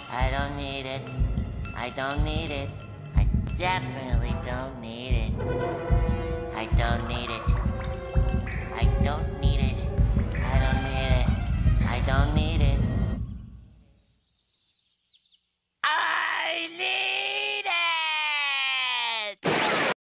I don't need it. I don't need it. I definitely don't need it. I don't need it. I don't need it. I don't need it. I don't need it. I need